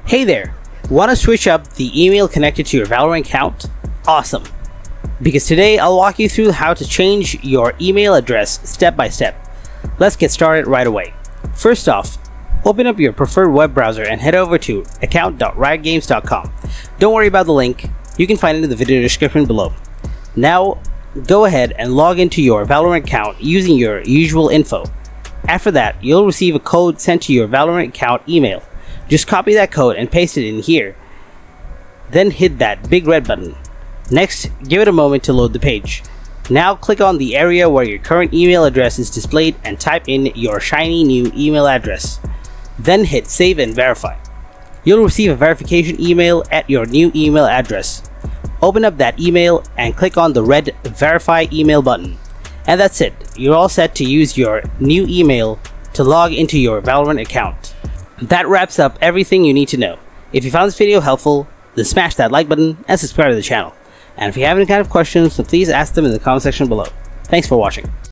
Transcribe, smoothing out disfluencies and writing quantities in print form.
Hey there! Want to switch up the email connected to your Valorant account? Awesome! Because today I'll walk you through how to change your email address step by step. Let's get started right away. First off, open up your preferred web browser and head over to account.riotgames.com. Don't worry about the link, you can find it in the video description below. Now, go ahead and log into your Valorant account using your usual info. After that, you'll receive a code sent to your Valorant account email. Just copy that code and paste it in here. Then hit that big red button. Next, give it a moment to load the page. Now click on the area where your current email address is displayed and type in your shiny new email address. Then hit save and verify. You'll receive a verification email at your new email address. Open up that email and click on the red verify email button. And that's it. You're all set to use your new email to log into your Valorant account. That wraps up everything you need to know. If you found this video helpful, then smash that like button and subscribe to the channel. And if you have any kind of questions, then please ask them in the comment section below. Thanks for watching.